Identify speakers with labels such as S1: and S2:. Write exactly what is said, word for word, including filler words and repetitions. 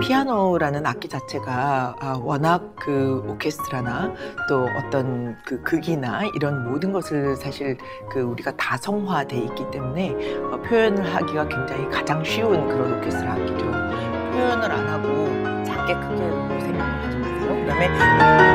S1: 피아노라는 악기 자체가 아, 워낙 그 오케스트라나 또 어떤 그 극이나 이런 모든 것을 사실 그 우리가 다성화돼 있기 때문에 어, 표현을 하기가 굉장히 가장 쉬운 그런 오케스트라 악기죠. 표현을 안 하고 작게 크게 생각을 하지 마세요. 그다음에